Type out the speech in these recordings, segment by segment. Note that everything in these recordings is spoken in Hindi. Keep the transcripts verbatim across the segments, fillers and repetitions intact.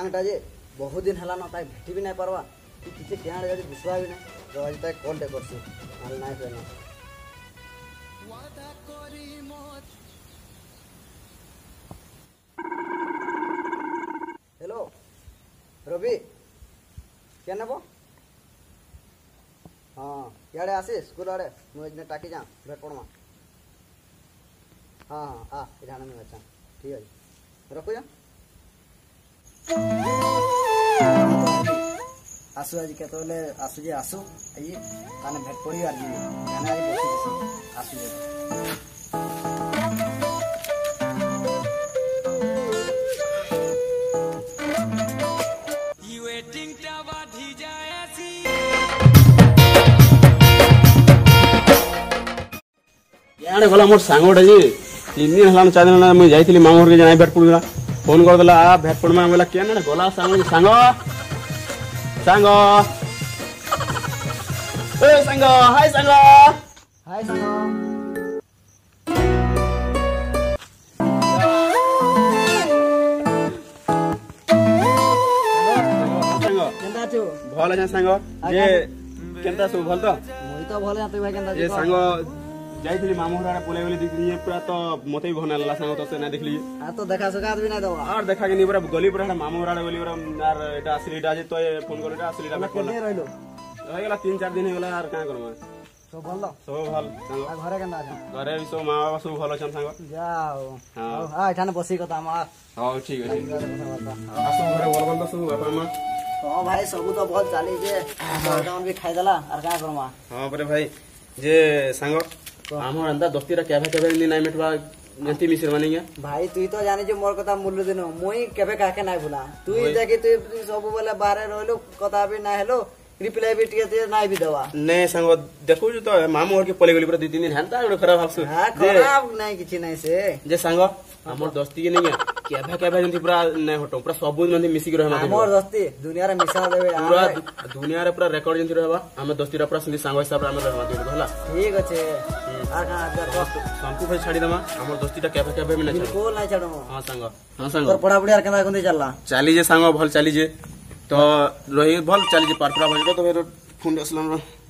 सांगटा जे बहुत दिन हला ना ताई भेटी भी नहीं पारवा कि किसी क्या जदी विश्वास भी नहीं तो आज ताई कॉल दे करसी माल नहीं फेना हेलो रवि क्या नबो हाँ याडे आसी स्कूल आडे मुझे टाकी जा भेट पड़मा हाँ हाँ आ इधर में अच्छा ठीक है रखो जा आसु आज केतले आसु जे आसु आई ताने भेट पड़ी आज जाने आज बसी आसु जे यू वेटिंग टा बाधी जायसी याडे गला मोर सांगोटा जी तीन दिन हलान चार दिन मैं जाइथिली मामू घर के जाई भेट पड़ला फोन कर देला आ भेट पड़मा बोला के ना गला सांग सांग सांग ए सांग हाय सांग हाय सांग केंदा छु भल है सांग जे केंता सु भल तो मोई तो भले तू भाई केंदा ये सांग जाइथिली मामू घर बोले बोले देखली पूरा तो मते भी भनाला सांग तो से ना देखली आ तो देखा सकात भी ना दवा और देखा के नहीं पूरा गली पूरा मामू घर बोली पूरा यार एटा असलीटा जे तो फोन कर एटा असलीटा भेट पड़ला केने रहलो हो गेला तीन चार दिन हो गेला यार का करम सब भल सब भल सांग आ घरे केंदा छ घरे भी सब मां बाबा सब भल छन सांग जाओ हां आ एठाने बसी कथा मा हां ठीक है आसो घरे बोल बोल तो सब बापा मां हां भाई सब तो बहुत चाली जे डाउन भी खाइ देला और का करमा हां बरे भाई जे सांग हमर अंदर दोस्तीरा केबे केबे नहीं मिटवा जंती मिसर मानेंगे भाई तू तो जाने जो मोर कथा मूल्य दिन मुई केबे काके नाही भुला तू देखि तू सब बोले बाहर रहलो कथा भी ना हेलो रिप्लाई भी टिके नाही भी दवा ने संग देखु तो मामू घर के पले गली पूरा दो तीन दिन हंता खराब हालसु हां खराब नहीं किछि नहीं से जे संग हमर दोस्ती के नहीं है केबे केबे जंती पूरा नहीं हटो पूरा सब मंदी मिसी के रहमा हमर दोस्ती दुनिया रे मिसा देबे पूरा दुनिया रे पूरा रिकॉर्ड जंती रहबा हम दोस्ती रा पूरा संगी संग हिसाब रे हम रहमा देबे होला ठीक अछि आ का हजार दोस्त संकु भाई छाड़ी दमा हमर दोस्ती ता केबे केबे में नहीं बिल्कुल नहीं छाडो हां संग हां संग और पढ़ा पढ़ी यार केना कोंदी चलला चाली जे संग भल चाली जे तो रही भल चाली जे पारपुरा भल तो फेर फोन असलन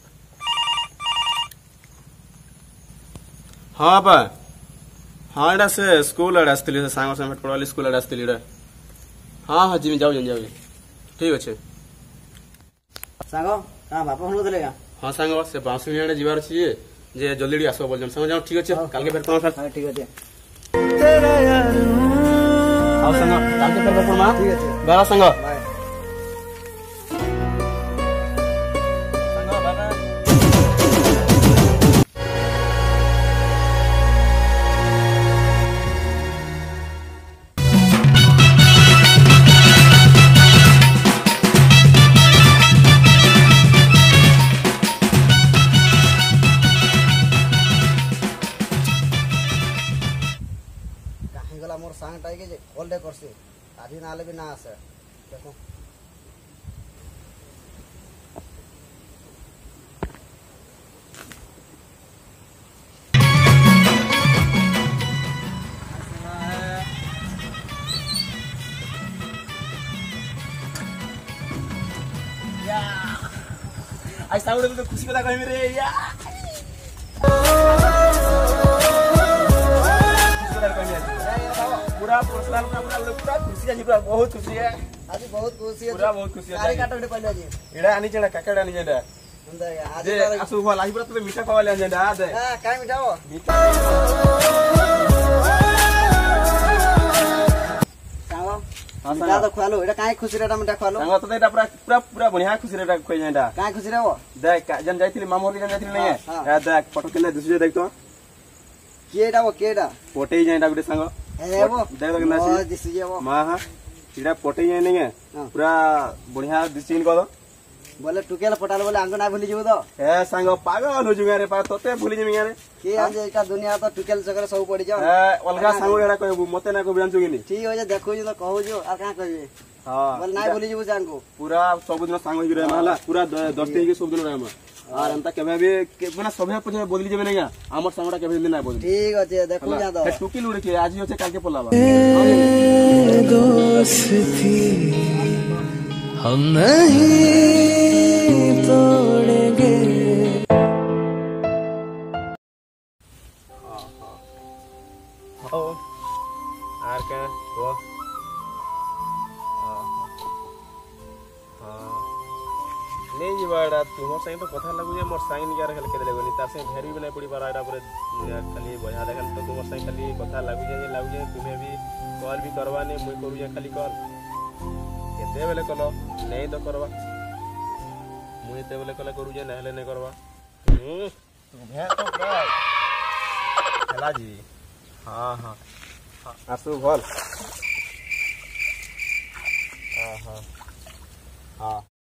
हां बा हां एडा से स्कूल एडा आस्तली से सांग से भेट पड़वाली स्कूल एडा आस्तली रे हां हां जी जाओ जाओ ठीक अछि सांगो हां बापा फोन देलेगा हां सांग से बांसुरी एडा जीवार छी जे जल्दी आसो बोल जन संग जाओ ठीक अछि काल के भेट पड़वा सर हां ठीक अछि तेरा यार हां संग काल के भेट पड़वा ठीक अछि बाबा संग बाय मोर सांग टाइके जे कॉल दे करसी आधी नाले भी ना आसे देखो या आई साउंड तो खुशी कथा कहि रे या पूरा पर्सनल पूरा पूरा खुशी है पूरा बहुत खुशी है आज बहुत खुशी है पूरा बहुत खुशी है कारी काटो पहिले जी एडा आनी जेडा काकेडा आनी जेडा आज आसु भल आज पूरा तो मीठा खवाले जेडा दे हां काय मीठा हो मीठा सांगो मीठा तो खवालो एडा काय खुशी रेटा मीठा खवालो सांगो तो एडा पूरा पूरा पूरा बढ़िया खुशी रेटा खोइ जेडा काय खुशी रे हो देख जन जाइथिली मामू के जन जाइथिली नहीं है देख फोटो केले दूसरे देख तो केडा वो केडा पोटे जेडा गुटे सांगो ए वो देख देख नासी दिसी जे वो मां हां इडा पोटे जे नहीं है पूरा बढ़िया दिसिन को बोले टुकेल पटाल बोले आंगो ना भूली जीव तो ए सांग पागल हो जुमे रे पा तोते भूली जिमी रे के आज एटा दुनिया तो टुकेल सगरे सब पड़ी जाओ ए अलगा सांग एडा कहबू मते ना को जानछु कि नहीं ठीक हो जे देखो जे तो कहू जो आ का कहबे हां बोल ना भूली जीव जानको पूरा सब दिन सांग हो रे माला पूरा दोस्ती के सब दिन रे हम और अंता केबे भी माने सभे पछे बदली जेबे नहीं हमर सांगटा केबे दिन ना बदली ठीक अछि देखू जा तो टुकिल उड़े के आज होचे काल के पलाबा दोस्ती हम नहीं तोड़ेंगे। ओ आर के वो नहीं जीवाड़ा तुम संग तो कथा लागू जे मोर संग निकार खेल के लगनी तार से भेरी भी नहीं पड़ी बार एटा पर खाली बजा देखल तो तुम संग खाली कथा लागू जे लागू जे तुम्हें भी कॉल भी करवा ने मुई करू जे खाली कॉल केते बेले कलो नहीं तो करवा मुई ते बेले कला करू जे नहले नहीं करवा हम तुम्हें तो क्या खेला जी हां हां आसु बोल हां हां हां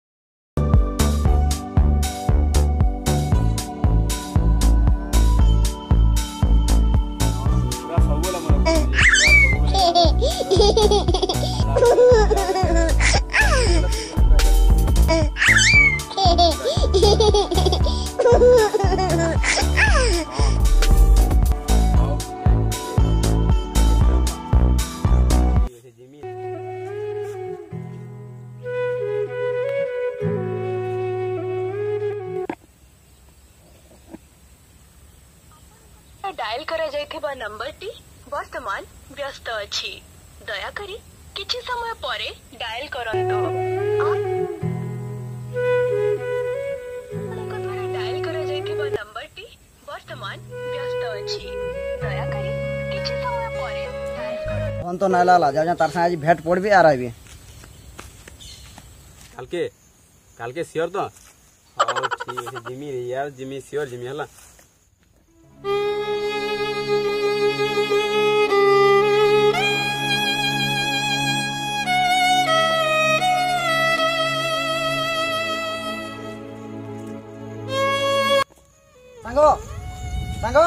डायल करा जाइथिबा नंबर टी वर्तमान व्यस्त अछि दया करी किछि समय परे डायल करंतो आपको द्वारा डायल करा जाइथिबा नंबर टी वर्तमान व्यस्त अछि दया करी किछि समय परे डायल करंतो फोन तो नाला ला जा तार से आज भेट पड़बे आ रहबे काल के काल के सियर तो हां ठीक है जिमी रे यार जिमी सियर जिमी हला सांगो सांगो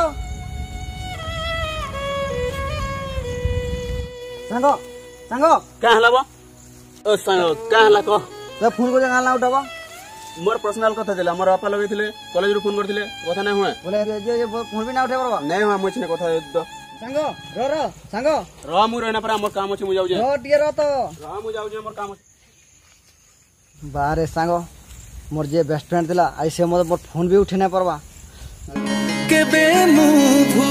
सांगो सांगो का हला बा ओ सांगो का हला को तो फोन को जगह ला उठाबो मोर पर्सनल कथा देला मोर आपा लगैथिले कॉलेज रो फोन करथिले कथा नै होय बोले जे जे फोन भी ना उठे परबा नै होय मोचने कथा द सांगो रो रो सांगो रो मु रहना पर मोर काम अछि मु जाउ जे रो टिए रो तो रो मु जाउ जे मोर काम अछि बारे सांगो मोर जे बेस्ट फ्रेंड दिला आई से मोर फोन भी उठे ना परबा केबे मुभू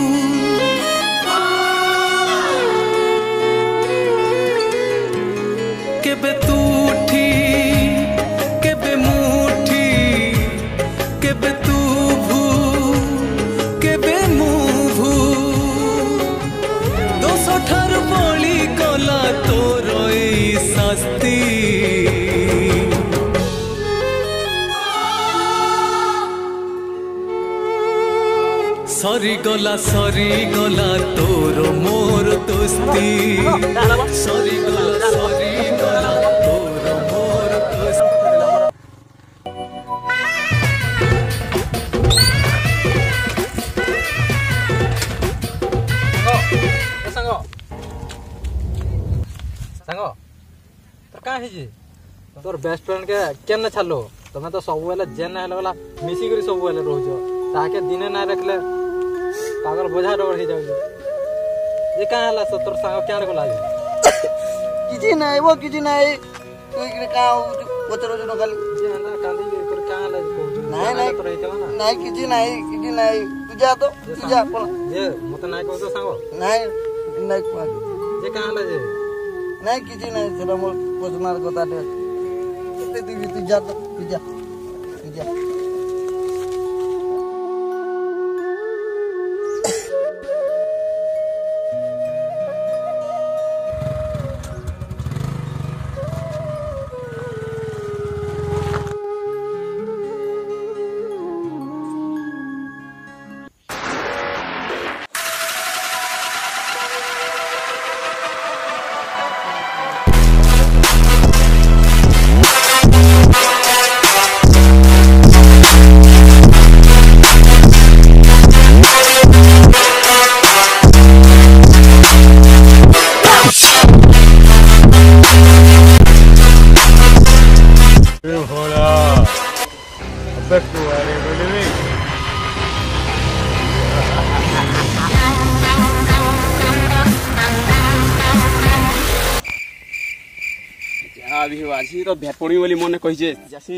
केबे तूठी केबे मुठी केबे तू भू केबे मुभू दोष ठार बळी कला तोर ए शास्ति सरी गला सरी गला तोर मोर दोस्ती सरी गला सरी गला तोर मोर दोस्ती सांगो सांगो तो का है जी तोर बेस्ट फ्रेंड के केन छालो तमे तो सब बेले जेन हेले वाला मिसी करी सब बेले रहजो ताके दिने ना रखले पागल बोझा डर ही जाउ ये का हला सो तोर सांगो क्या रे लागे किछि नाही वो किछि नाही तू इकडे का ओतरो जो खाली जे हला कांदी कर का हला को नाही नाही तो रहते ना नाही किछि नाही किछि नाही तू जा तो तू जा पण जे मते नाही को तो सांगो नाही नाही को जे का हला जे नाही किछि नाही सेटा मोर पर्सनल कथा दे तू तू जा तो तू जा तू जा माझी तो भेट पड़ी बोली मने कहि जे जासी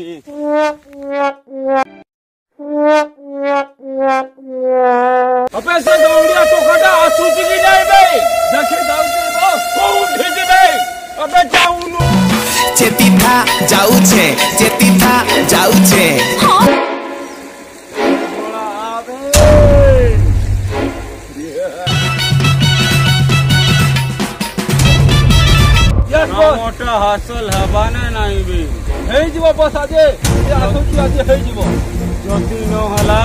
अबे से दौड़िया टोकाटा आसुची की जाए बे देखे जाउते बो कोउ भेज बे अबे जाउनु चेती था जाऊ छे चेती था जाऊ छे बोला आबे यस बॉस मोटा हासल हबाने नाही बे हे जीव बस आजे ये आसुची आजे हे जीव जति न हला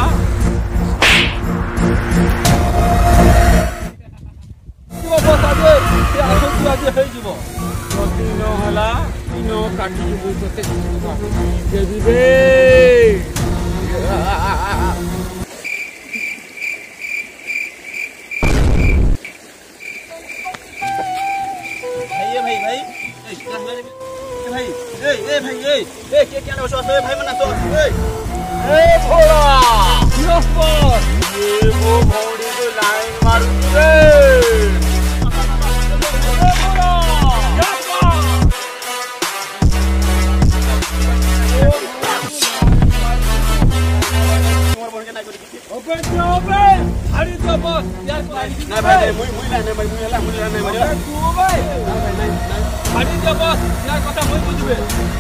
जीव बस आजे ये आसुची आजे हे जीव जति न हला इनो काटी जीव तते देबी बे भाई भाई ए क्या है भाई ए ए भाई ए ए क्या क्या नोसो ए भाई मना तो ए ए छोड़ा यस बॉस ये वो भौड़ी को लाइन मारू रे ए छोड़ा यस बॉस मोर बोल के ना करी ओपे ओपे हरी तो बॉस यार ना भाई मुई मुई ना भाई मुई हला मुई ना भाई तू भाई हरी तो बॉस यार कथा मुई बुझबे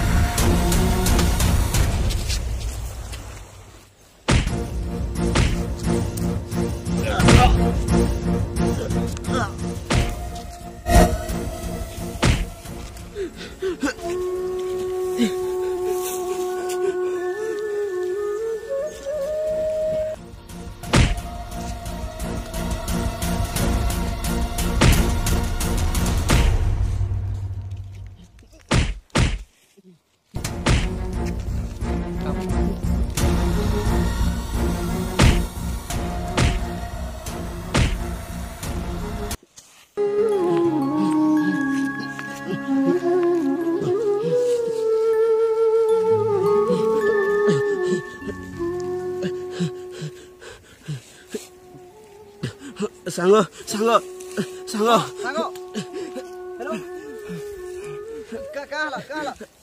सांग सांग सांग सांगो हेलो का का हला का हला